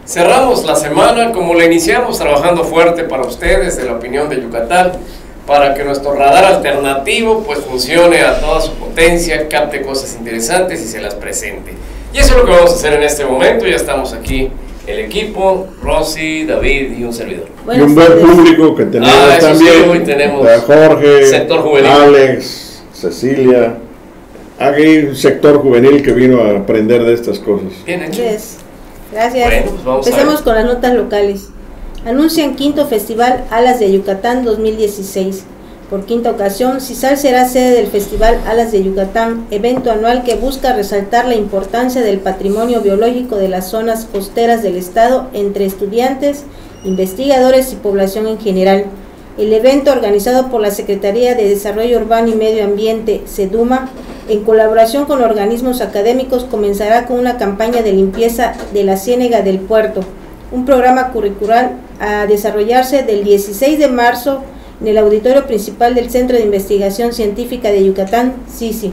Cerramos la semana como la iniciamos, trabajando fuerte para ustedes de la opinión de Yucatán, para que nuestro radar alternativo pues funcione a toda su potencia, capte cosas interesantes y se las presente. Y eso es lo que vamos a hacer en este momento. Ya estamos aquí el equipo, Rosy, David y un servidor. Y un buen público que tenemos también. Sí, hoy tenemos Jorge, sector juvenil, Alex, Cecilia. Hay un sector juvenil que vino a aprender de estas cosas. Bien hecho. Gracias. Bueno, pues empecemos con las notas locales. Anuncian quinto Festival Alas de Yucatán 2016. Por quinta ocasión, CISAL será sede del Festival Alas de Yucatán, evento anual que busca resaltar la importancia del patrimonio biológico de las zonas costeras del estado entre estudiantes, investigadores y población en general. El evento, organizado por la Secretaría de Desarrollo Urbano y Medio Ambiente, SEDUMA, en colaboración con organismos académicos, comenzará con una campaña de limpieza de la Ciénega del Puerto, un programa curricular a desarrollarse del 16 de marzo en el auditorio principal del Centro de Investigación Científica de Yucatán, CICI,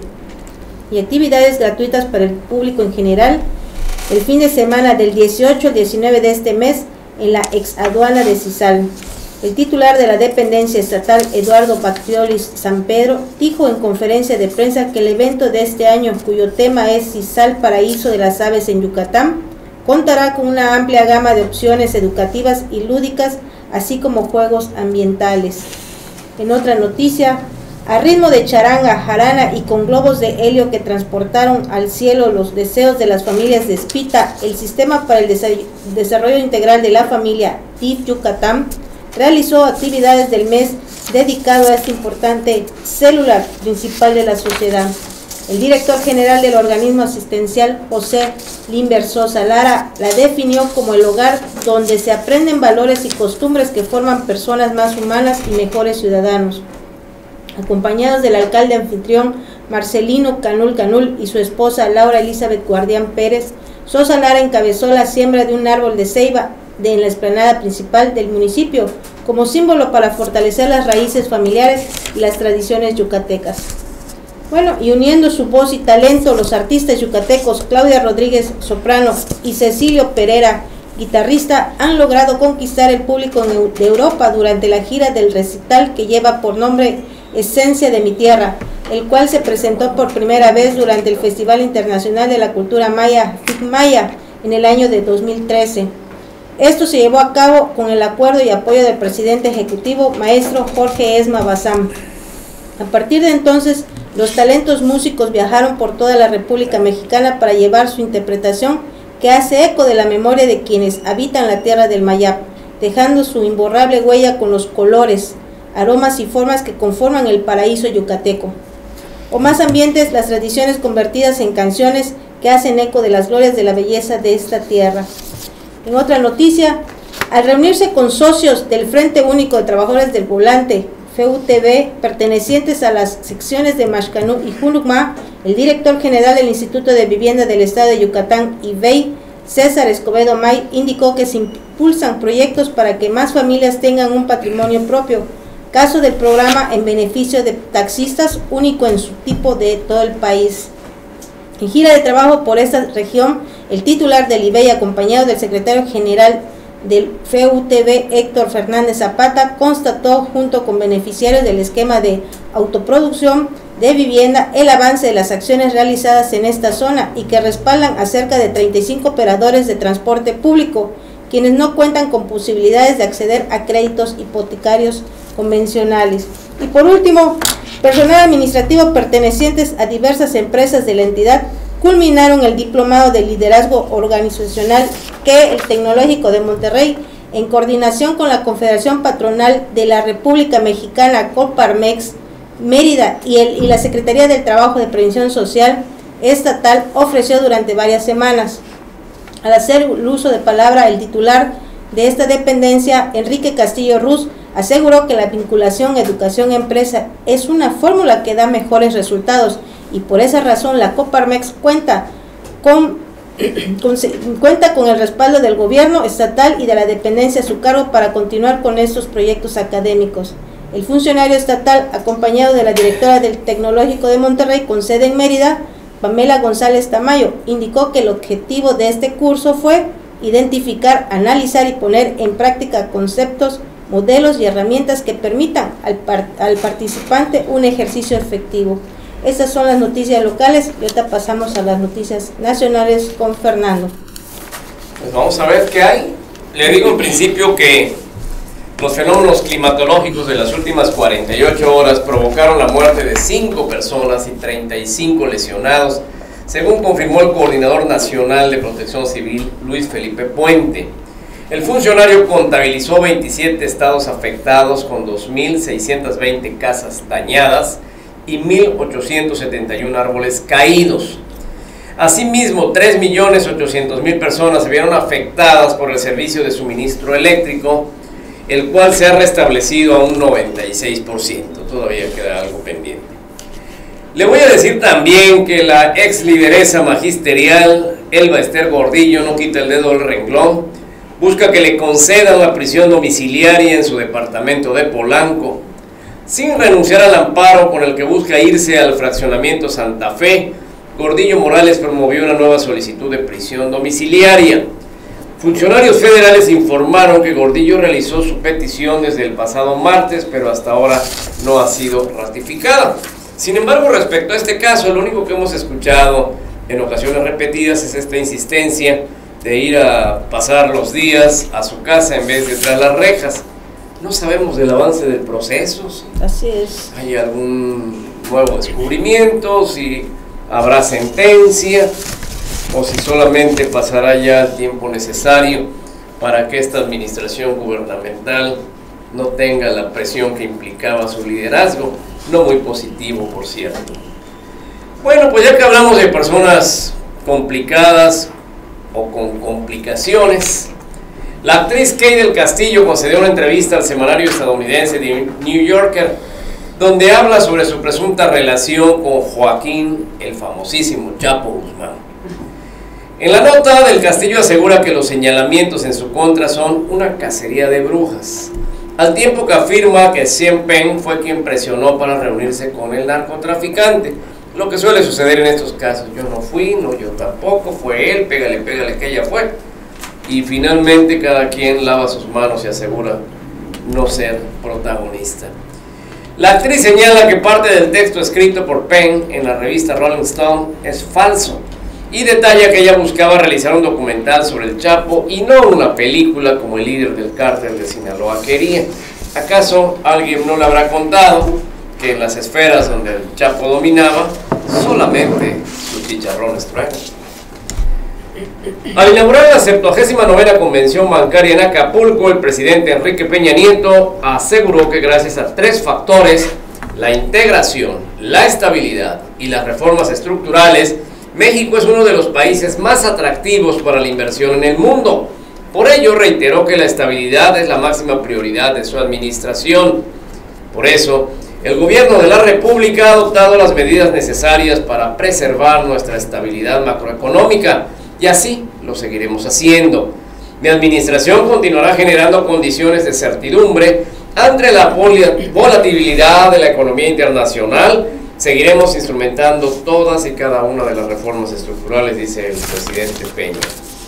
y actividades gratuitas para el público en general el fin de semana del 18 al 19 de este mes en la exaduana de CISAL. El titular de la dependencia estatal, Eduardo Bactiolis San Pedro, dijo en conferencia de prensa que el evento de este año, cuyo tema es CISAL Paraíso de las Aves en Yucatán, contará con una amplia gama de opciones educativas y lúdicas, así como juegos ambientales. En otra noticia, a ritmo de charanga, jarana y con globos de helio que transportaron al cielo los deseos de las familias de SPITA, el Sistema para el Desarrollo Integral de la Familia, DIF Yucatán, realizó actividades del mes dedicado a esta importante célula principal de la sociedad. El director general del organismo asistencial, José Limber Sosa Lara, la definió como el hogar donde se aprenden valores y costumbres que forman personas más humanas y mejores ciudadanos. Acompañados del alcalde anfitrión Marcelino Canul y su esposa Laura Elizabeth Guardián Pérez, Sosa Lara encabezó la siembra de un árbol de ceiba en la explanada principal del municipio, como símbolo para fortalecer las raíces familiares y las tradiciones yucatecas. Bueno, y uniendo su voz y talento, los artistas yucatecos Claudia Rodríguez, soprano, y Cecilio Pereira, guitarrista, han logrado conquistar el público de Europa durante la gira del recital que lleva por nombre Esencia de mi Tierra, el cual se presentó por primera vez durante el Festival Internacional de la Cultura Maya, FICMAYA, en el año de 2013. Esto se llevó a cabo con el acuerdo y apoyo del presidente ejecutivo, maestro Jorge Esma Bazán. A partir de entonces, los talentos músicos viajaron por toda la República Mexicana para llevar su interpretación, que hace eco de la memoria de quienes habitan la tierra del Mayap, dejando su imborrable huella con los colores, aromas y formas que conforman el paraíso yucateco. O más ambientes, las tradiciones convertidas en canciones que hacen eco de las glorias de la belleza de esta tierra. En otra noticia, al reunirse con socios del Frente Único de Trabajadores del Volante, FUTV, pertenecientes a las secciones de Maxcanú y Junucma, el director general del Instituto de Vivienda del Estado de Yucatán, IVEI, César Escobedo May, indicó que se impulsan proyectos para que más familias tengan un patrimonio propio, caso del programa en beneficio de taxistas, único en su tipo de todo el país. En gira de trabajo por esta región, el titular del IVEI, acompañado del secretario general del FUTV, Héctor Fernández Zapata, constató junto con beneficiarios del esquema de autoproducción de vivienda el avance de las acciones realizadas en esta zona y que respaldan a cerca de 35 operadores de transporte público, quienes no cuentan con posibilidades de acceder a créditos hipotecarios convencionales. Y por último, personal administrativo pertenecientes a diversas empresas de la entidad culminaron el diplomado de liderazgo organizacional que el Tecnológico de Monterrey, en coordinación con la Confederación Patronal de la República Mexicana, Coparmex, Mérida y la Secretaría del Trabajo de Prevención Social Estatal, ofreció durante varias semanas. Al hacer el uso de palabra, el titular de esta dependencia, Enrique Castillo Ruz, aseguró que la vinculación educación-empresa es una fórmula que da mejores resultados y por esa razón la Coparmex cuenta con el respaldo del gobierno estatal y de la dependencia a su cargo para continuar con estos proyectos académicos. El funcionario estatal, acompañado de la directora del Tecnológico de Monterrey con sede en Mérida, Pamela González Tamayo, indicó que el objetivo de este curso fue identificar, analizar y poner en práctica conceptos, modelos y herramientas que permitan al participante un ejercicio efectivo. Estas son las noticias locales y ahorita pasamos a las noticias nacionales con Fernando. Pues vamos a ver qué hay. Le digo en principio que los fenómenos climatológicos de las últimas 48 horas provocaron la muerte de 5 personas y 35 lesionados, según confirmó el Coordinador Nacional de Protección Civil, Luis Felipe Puente. El funcionario contabilizó 27 estados afectados con 2.620 casas dañadas y 1.871 árboles caídos. Asimismo, 3.800.000 personas se vieron afectadas por el servicio de suministro eléctrico, el cual se ha restablecido a un 96%. Todavía queda algo pendiente. Le voy a decir también que la ex lideresa magisterial Elba Ester Gordillo no quita el dedo del renglón, busca que le concedan la prisión domiciliaria en su departamento de Polanco, sin renunciar al amparo con el que busca irse al fraccionamiento Santa Fe. Gordillo Morales promovió una nueva solicitud de prisión domiciliaria. Funcionarios federales informaron que Gordillo realizó su petición desde el pasado martes, pero hasta ahora no ha sido ratificada. Sin embargo, respecto a este caso, lo único que hemos escuchado en ocasiones repetidas es esta insistencia de ir a pasar los días a su casa en vez de tras las rejas. No sabemos del avance del proceso, si Así es. hay algún nuevo descubrimiento, si habrá sentencia o si solamente pasará ya el tiempo necesario para que esta administración gubernamental no tenga la presión que implicaba su liderazgo, no muy positivo, por cierto. Bueno, pues ya que hablamos de personas complicadas o con complicaciones, la actriz Kay del Castillo concedió una entrevista al semanario estadounidense The New Yorker, donde habla sobre su presunta relación con Joaquín, el famosísimo Chapo Guzmán. En la nota, del Castillo asegura que los señalamientos en su contra son una cacería de brujas, al tiempo que afirma que Sean Penn fue quien presionó para reunirse con el narcotraficante, lo que suele suceder en estos casos. Yo no fui, no, yo tampoco, fue él, pégale, pégale, que ella fue. Y finalmente cada quien lava sus manos y asegura no ser protagonista. La actriz señala que parte del texto escrito por Penn en la revista Rolling Stone es falso y detalla que ella buscaba realizar un documental sobre el Chapo y no una película como el líder del cártel de Sinaloa quería. ¿Acaso alguien no le habrá contado que en las esferas donde el Chapo dominaba solamente sus chicharrones truenan? Al inaugurar la 79ª convención bancaria en Acapulco, el presidente Enrique Peña Nieto aseguró que gracias a 3 factores, la integración, la estabilidad y las reformas estructurales, México es uno de los países más atractivos para la inversión en el mundo. Por ello, reiteró que la estabilidad es la máxima prioridad de su administración. Por eso, el gobierno de la República ha adoptado las medidas necesarias para preservar nuestra estabilidad macroeconómica, y así lo seguiremos haciendo. Mi administración continuará generando condiciones de certidumbre ante la volatilidad de la economía internacional. Seguiremos instrumentando todas y cada una de las reformas estructurales, dice el presidente Peña.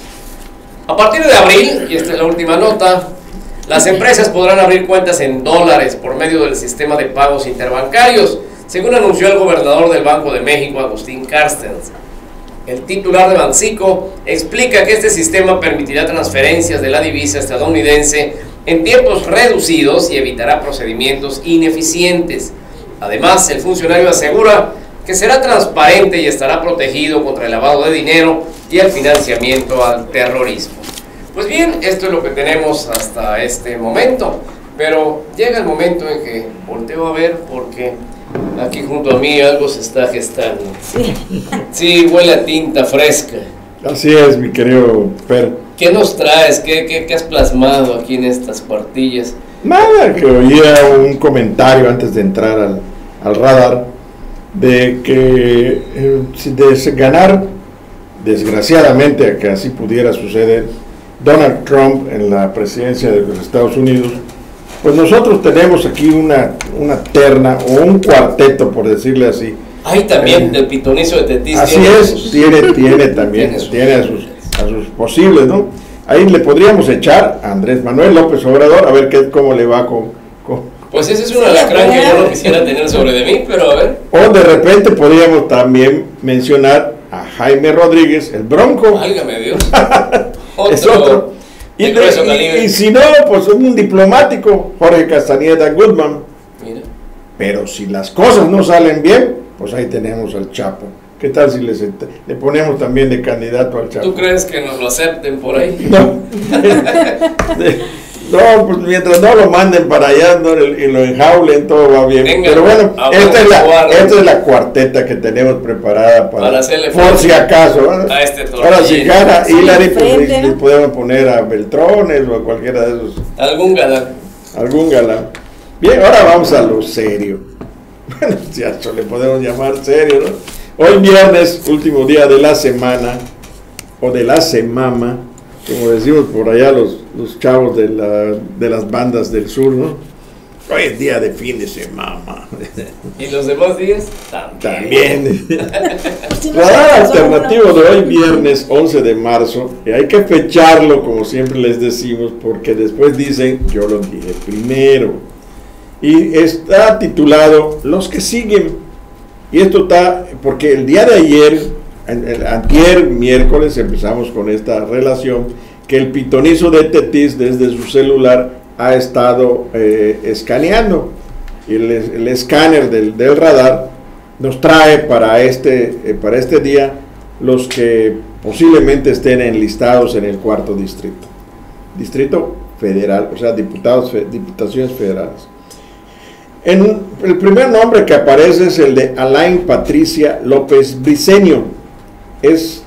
A partir de abril, y esta es la última nota, las empresas podrán abrir cuentas en dólares por medio del sistema de pagos interbancarios, según anunció el gobernador del Banco de México, Agustín Carstens. El titular de Banxico explica que este sistema permitirá transferencias de la divisa estadounidense en tiempos reducidos y evitará procedimientos ineficientes. Además, el funcionario asegura que será transparente y estará protegido contra el lavado de dinero y el financiamiento al terrorismo. Pues bien, esto es lo que tenemos hasta este momento, pero llega el momento en que volteo a ver porque aquí junto a mí algo se está gestando. Sí, huele a tinta fresca. Así es, mi querido Per. ¿Qué nos traes? ¿Qué has plasmado aquí en estas cuartillas? Nada, que oía un comentario antes de entrar al radar de que de ganar, desgraciadamente, que así pudiera suceder, Donald Trump en la presidencia de los Estados Unidos, pues nosotros tenemos aquí una terna o un cuarteto, por decirle así. Ay, también del pitonizo de Tetis. Así es, tiene también, tiene a sus posibles, ¿no? ahí le podríamos echar a Andrés Manuel López Obrador, a ver cómo le va con... Pues ese es un alacrán que yo no quisiera tener sobre de mí, pero a ver. O de repente podríamos también mencionar a Jaime Rodríguez, el Bronco. Válgame Dios. Es otro. Y si no, pues un diplomático, Jorge Castañeda Goodman. Mira. Pero si las cosas no salen bien, pues ahí tenemos al Chapo. ¿Qué tal si le ponemos también de candidato al Chapo? ¿Tú crees que nos lo acepten por ahí? No. No, pues mientras no lo manden para allá y lo enjaulen, todo va bien. Venga, pero bueno, esta es la cuarteta que tenemos preparada para hacerle por si acaso. A este tornillo. Ahora si gana Hillary, pues frente, le podemos poner a Beltrones o a cualquiera de esos. Algún galán. Algún galán. Bien, ahora vamos a lo serio. Bueno, ya le podemos llamar serio, ¿no? Hoy viernes, último día de la semana, o de la semama, como decimos por allá los chavos de las bandas del sur, ¿no? Hoy es día de fin de semana. ¿Y los demás días? También. Radar alternativo de hoy viernes 11 de marzo, y hay que fecharlo como siempre les decimos, porque después dicen, yo lo dije primero. Y está titulado Los que siguen. Y esto está, porque el día de ayer, antier, miércoles, empezamos con esta relación, que el pitonizo de Tetis desde su celular ha estado escaneando. Y el escáner del radar nos trae para este día los que posiblemente estén enlistados en el cuarto distrito federal, o sea, diputaciones federales. El primer nombre que aparece es el de Alain Patricia López Briceño. Es,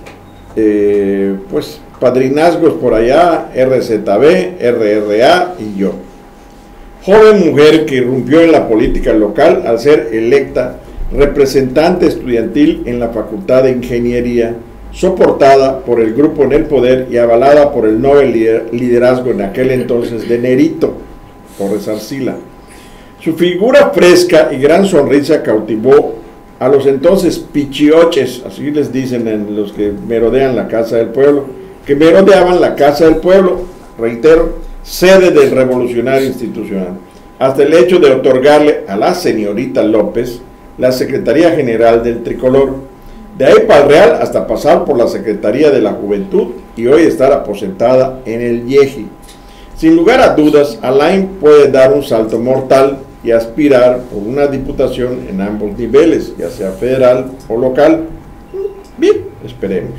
pues, padrinazgos por allá, RZB, RRA y yo. Joven mujer que irrumpió en la política local al ser electa representante estudiantil en la Facultad de Ingeniería, soportada por el grupo en el poder y avalada por el Nobel liderazgo en aquel entonces de Nerito Torres Arcila. Su figura fresca y gran sonrisa cautivó a los entonces pichioches, así les dicen en los que merodean la Casa del Pueblo, que merodeaban la Casa del Pueblo, reitero, sede del revolucionario institucional, hasta el hecho de otorgarle a la señorita López la Secretaría General del Tricolor, de ahí para el Real hasta pasar por la Secretaría de la Juventud y hoy estar aposentada en el IEGI. Sin lugar a dudas, Alain puede dar un salto mortal y aspirar por una diputación en ambos niveles, ya sea federal o local. Bien, esperemos.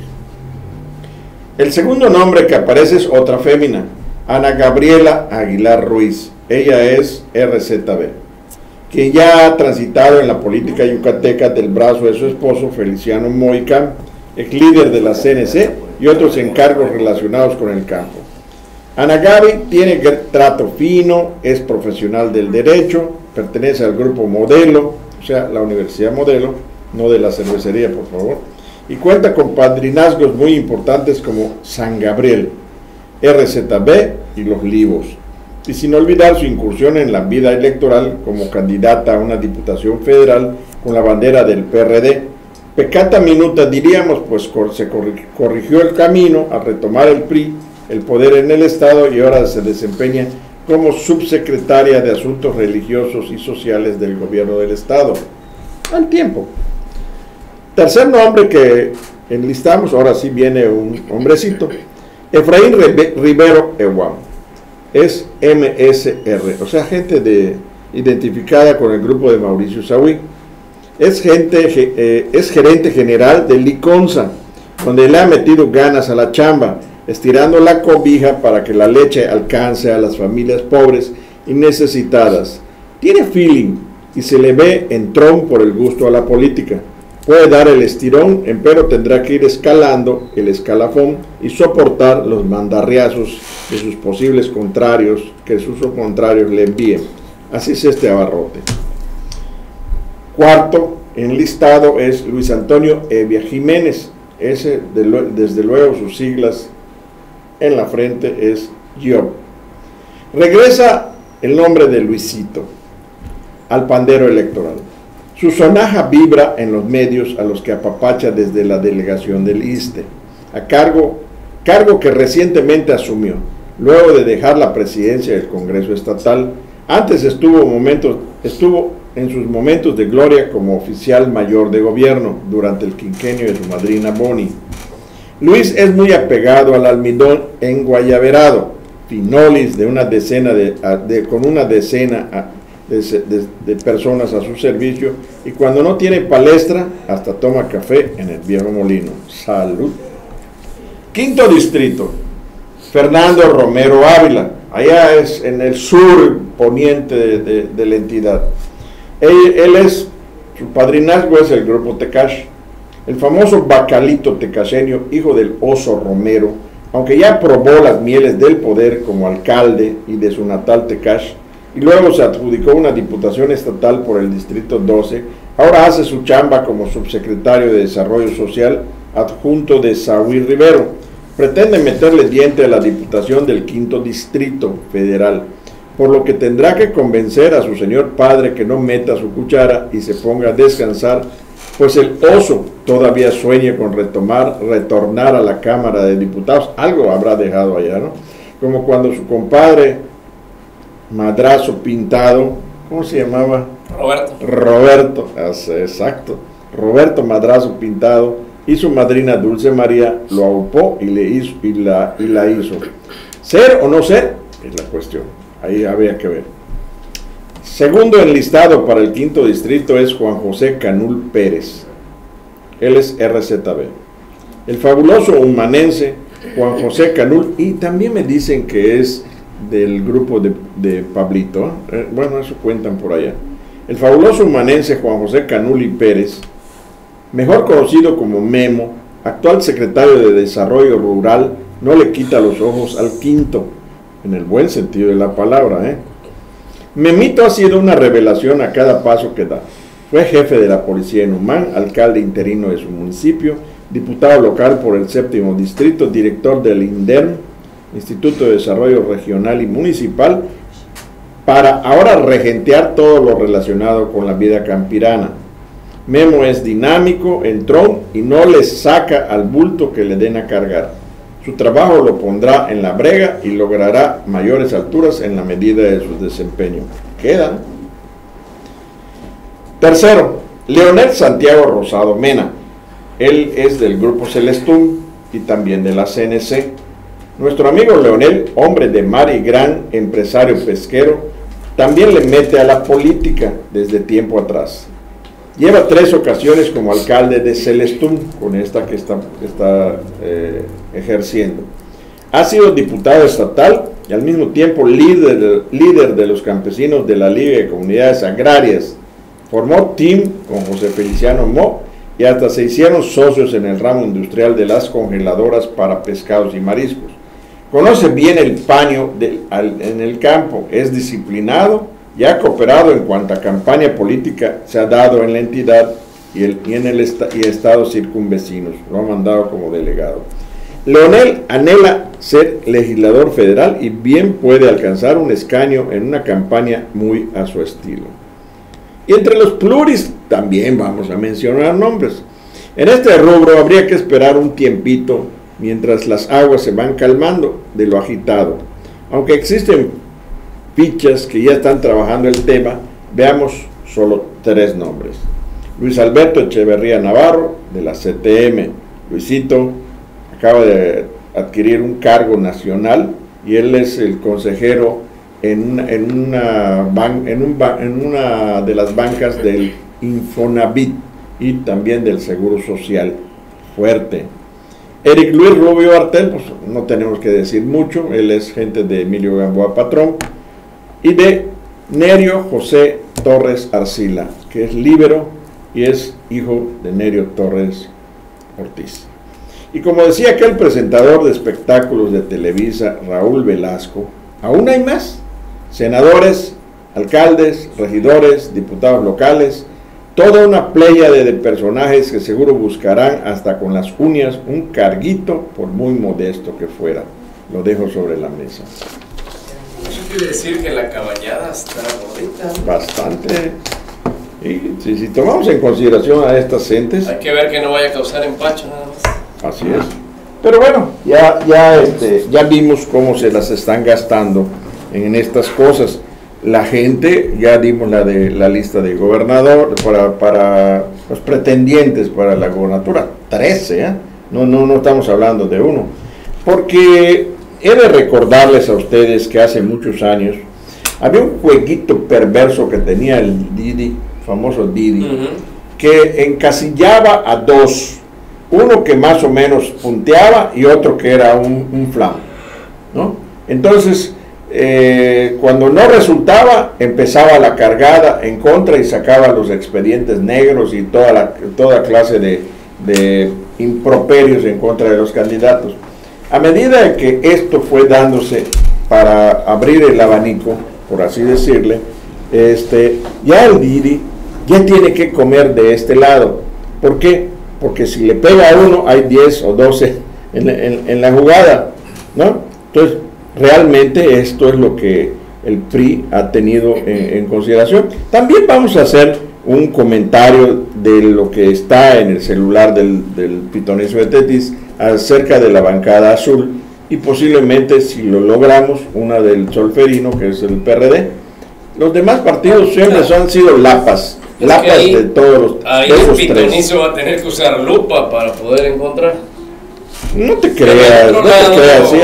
El segundo nombre que aparece es otra fémina, Ana Gabriela Aguilar Ruiz. Ella es RZB, quien ya ha transitado en la política yucateca del brazo de su esposo Feliciano Moicán, ex líder de la CNC y otros encargos relacionados con el campo. Ana Gaby tiene trato fino, es profesional del derecho, pertenece al grupo Modelo, o sea, la Universidad Modelo, no de la cervecería, por favor, y cuenta con padrinazgos muy importantes como San Gabriel, RZB y Los Livos, y sin olvidar su incursión en la vida electoral como candidata a una diputación federal con la bandera del PRD. Peccata minuta diríamos, pues se corrigió el camino a retomar el PRI, el poder en el Estado, y ahora se desempeña como subsecretaria de Asuntos Religiosos y Sociales del Gobierno del Estado. Al tiempo. Tercer nombre que enlistamos, ahora sí viene un hombrecito, Efraín Rivero Eguam. Es MSR, o sea, gente identificada con el grupo de Mauricio Saúl. Es gerente general de Liconza, donde le ha metido ganas a la chamba, estirando la cobija para que la leche alcance a las familias pobres y necesitadas. Tiene feeling y se le ve entrón por el gusto a la política. Puede dar el estirón, empero tendrá que ir escalando el escalafón y soportar los mandarriazos de sus posibles contrarios, que sus contrarios le envíen. Así es este abarrote. Cuarto enlistado es Luis Antonio Evia Jiménez. Ese, desde luego, sus siglas en la frente es yo. Regresa el nombre de Luisito al pandero electoral. Su sonaja vibra en los medios a los que apapacha desde la delegación del ISSSTE, a cargo cargo que recientemente asumió, luego de dejar la presidencia del Congreso Estatal. Antes estuvo en sus momentos de gloria como oficial mayor de gobierno durante el quinquenio de su madrina Boni. Luis es muy apegado al almidón enguayaberado, finolis de una decena con una decena de personas a su servicio, y cuando no tiene palestra hasta toma café en el viejo molino. Salud. Quinto distrito, Fernando Romero Ávila, allá es en el sur poniente de la entidad. Su padrinazgo es el grupo Tecash, el famoso bacalito tecaseño, hijo del oso Romero, aunque ya probó las mieles del poder como alcalde y de su natal Tecash, y luego se adjudicó una diputación estatal por el distrito 12, ahora hace su chamba como subsecretario de Desarrollo Social adjunto de Saúl Rivero. Pretende meterle diente a la diputación del quinto distrito federal, por lo que tendrá que convencer a su señor padre que no meta su cuchara y se ponga a descansar, pues el oso todavía sueña con retornar a la Cámara de Diputados. Algo habrá dejado allá, ¿no? Como cuando su compadre Madrazo Pintado, ¿cómo se llamaba? Roberto, exacto. Roberto Madrazo Pintado y su madrina Dulce María lo aupó y la hizo. ¿Ser o no ser? Es la cuestión. Ahí había que ver. Segundo enlistado para el quinto distrito es Juan José Canul Pérez. Él es RZB. El fabuloso humanense Juan José Canul, y también me dicen que es del grupo de Pablito. Bueno, eso cuentan por allá. El fabuloso humanense Juan José Canul y Pérez, mejor conocido como Memo, actual secretario de Desarrollo Rural, no le quita los ojos al quinto, en el buen sentido de la palabra, Memito ha sido una revelación a cada paso que da. Fue jefe de la policía en Humán, alcalde interino de su municipio, diputado local por el séptimo distrito, director del INDERM, Instituto de Desarrollo Regional y Municipal, para ahora regentear todo lo relacionado con la vida campirana. Memo es dinámico, entrón, y no le saca al bulto que le den a cargar. Su trabajo lo pondrá en la brega y logrará mayores alturas en la medida de su desempeño. Queda. Tercero, Leonel Santiago Rosado Mena. Él es del grupo Celestún y también de la CNC. Nuestro amigo Leonel, hombre de mar y gran empresario pesquero, también le mete a la política desde tiempo atrás. Lleva 3 ocasiones como alcalde de Celestún, con esta que está ejerciendo. Ha sido diputado estatal y al mismo tiempo líder de los campesinos de la Liga de Comunidades Agrarias. Formó team con José Feliciano Mo y hasta se hicieron socios en el ramo industrial de las congeladoras para pescados y mariscos. Conoce bien el paño en el campo, es disciplinado y ha cooperado en cuanta campaña política se ha dado en la entidad y estados circunvecinos. Lo ha mandado como delegado. Leonel anhela ser legislador federal y bien puede alcanzar un escaño en una campaña muy a su estilo. Y entre los pluris también vamos a mencionar nombres. En este rubro habría que esperar un tiempito mientras las aguas se van calmando de lo agitado. Aunque existen fichas que ya están trabajando el tema, veamos solo 3 nombres. Luis Alberto Echeverría Navarro, de la CTM. Luisito acaba de adquirir un cargo nacional y él es el consejero en una de las bancas del Infonavit y también del Seguro Social. Fuerte. Eric Luis Rubio Artel, pues no tenemos que decir mucho, él es gente de Emilio Gamboa Patrón, y de Nerio José Torres Arcila, que es líbero y es hijo de Nerio Torres Ortiz. Y como decía aquel presentador de espectáculos de Televisa, Raúl Velasco, aún hay más: senadores, alcaldes, regidores, diputados locales, toda una pléyade de personajes que seguro buscarán hasta con las uñas un carguito, por muy modesto que fuera. Lo dejo sobre la mesa. Eso quiere decir que la caballada está bonita. Bastante. Y si tomamos en consideración a estas gentes, hay que ver que no vaya a causar empacho nada más. Así es. Pero bueno, ya vimos cómo se las están gastando en estas cosas. La gente, ya dimos la lista de gobernador para los pretendientes para la gobernatura, 13, ¿eh? No estamos hablando de uno. Porque he de recordarles a ustedes que hace muchos años había un jueguito perverso que tenía el Didi, famoso Didi, que encasillaba a dos, uno que más o menos punteaba y otro que era un flan, ¿no? Entonces, cuando no resultaba, empezaba la cargada en contra y sacaba los expedientes negros y toda clase de improperios en contra de los candidatos. A medida que esto fue dándose para abrir el abanico, por así decirle, ya el Didi ya tiene que comer de este lado. ¿Por qué? Porque si le pega a uno, hay 10 o 12 en la jugada, ¿no? Entonces, realmente esto es lo que el PRI ha tenido en consideración. También vamos a hacer un comentario de lo que está en el celular del Pitonizo de Tetis acerca de la bancada azul, y posiblemente, si lo logramos, una del Solferino, que es el PRD. Los demás partidos siempre han sido lapas de todos los ahí el Pitonizo va a tener que usar lupa para poder encontrar. No te creas, sí,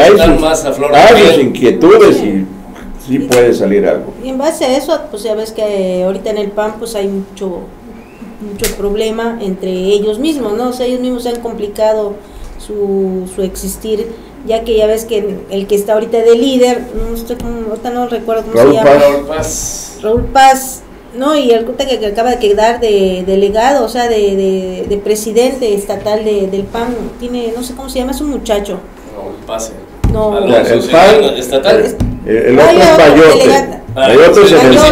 hay sus inquietudes y sí puede salir algo. Y en base a eso, pues ya ves que ahorita en el PAN pues hay mucho problema entre ellos mismos, ¿no? O sea, ellos mismos se han complicado su existir, ya que ya ves que el que está ahorita de líder, ahorita no recuerdo cómo se llama. Raúl Paz, ¿no? Y el que acaba de quedar de delegado, o sea, de presidente estatal del PAN, tiene, no sé cómo se llama, es un muchacho. Raúl Paz. No, el PAN estatal. El otro es Payote. El otro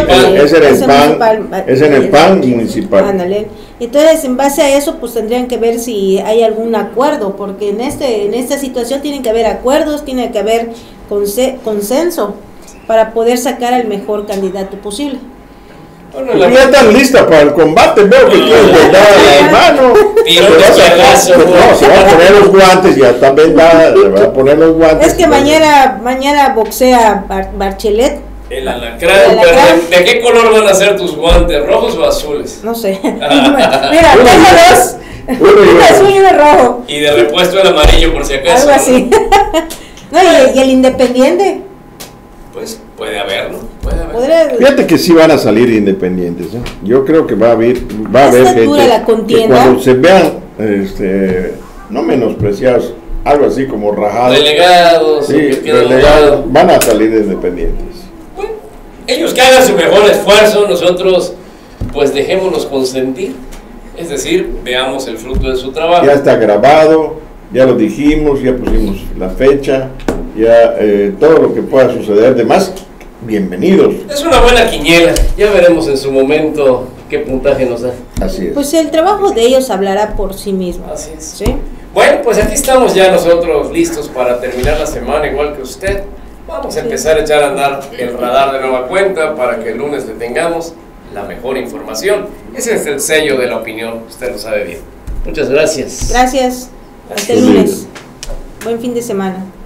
es en el PAN municipal. Ándale. Entonces, en base a eso, pues tendrían que ver si hay algún acuerdo, porque en esta situación tienen que haber acuerdos, tiene que haber consenso para poder sacar al mejor candidato posible. Bueno, ya están listas para el combate, veo que tienes vendada la mano. Se van a poner los guantes, ya están vendadas, se van a poner los guantes. Es que mañana boxea Barchelet. El alacrán. ¿De qué color van a ser tus guantes? ¿Rojos o azules? No sé. Mira, tengo dos. Uno azul y uno rojo. Y de repuesto el amarillo por si acaso. Algo así. No, y el Independiente. Pues puede haber, ¿no? Puede haber. Fíjate que sí van a salir independientes, ¿eh? Yo creo que va a haber gente la contienda, que cuando se vean no menospreciados, algo así como rajados, relegados, van a salir independientes. Bueno, ellos que hagan su mejor esfuerzo, nosotros pues dejémonos consentir, es decir, veamos el fruto de su trabajo. Ya está grabado, ya lo dijimos, ya pusimos la fecha, ya todo lo que pueda suceder, demás, bienvenidos. Es una buena quiniela, ya veremos en su momento qué puntaje nos da. Así es. Pues el trabajo de ellos hablará por sí mismo. Así es. ¿Sí? Bueno, pues aquí estamos ya nosotros listos para terminar la semana igual que usted. Vamos a empezar a echar a andar el radar de nueva cuenta para que el lunes le tengamos la mejor información. Ese es el sello de la opinión, usted lo sabe bien. Muchas gracias. Gracias. Hasta el lunes. Buen fin de semana.